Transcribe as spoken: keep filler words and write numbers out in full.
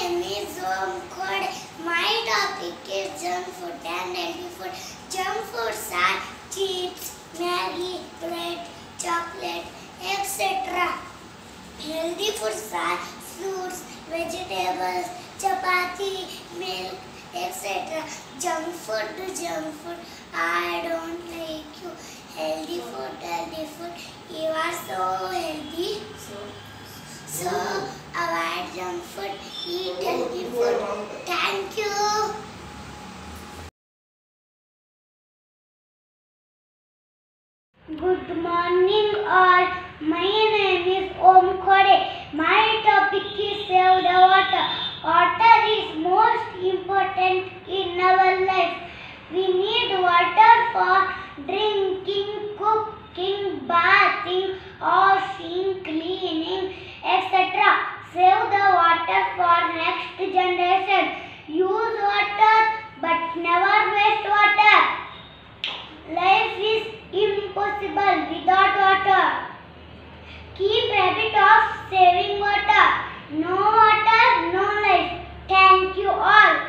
name is Om Khode. My topic is junk food and healthy food. Junk foods are chips, Maggi, bread, chocolate, et cetera. Healthy foods are fruits, vegetables, chapati, milk, et cetera. Junk food, junk food. I don't like you. Healthy food, healthy food. You are so healthy. So avoid junk food. Eat healthy food. Thank you. Good morning all. My name is Om Khode. My topic is save the water. Water is most important in our life. We need water for drinking, cooking, bathing, washing, cleaning, et cetera. Save the water for next generation. Use water but never waste water. Life is impossible without water. Keep habit of saving water. No water, no life. Thank you all.